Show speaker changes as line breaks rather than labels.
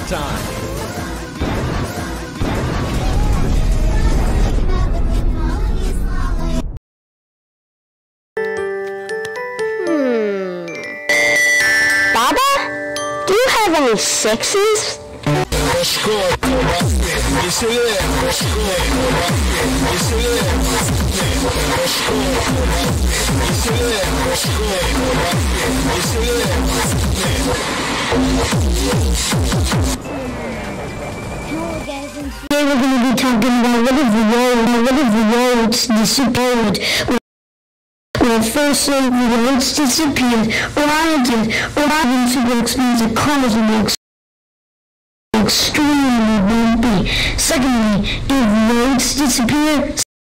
time.
Baba? Do you have any sixes? Today we're going to be talking about what if the roads disappeared. Well, firstly, the roads disappeared, or happens to explain the cause of the extremely bumpy. Secondly, if roads disappear,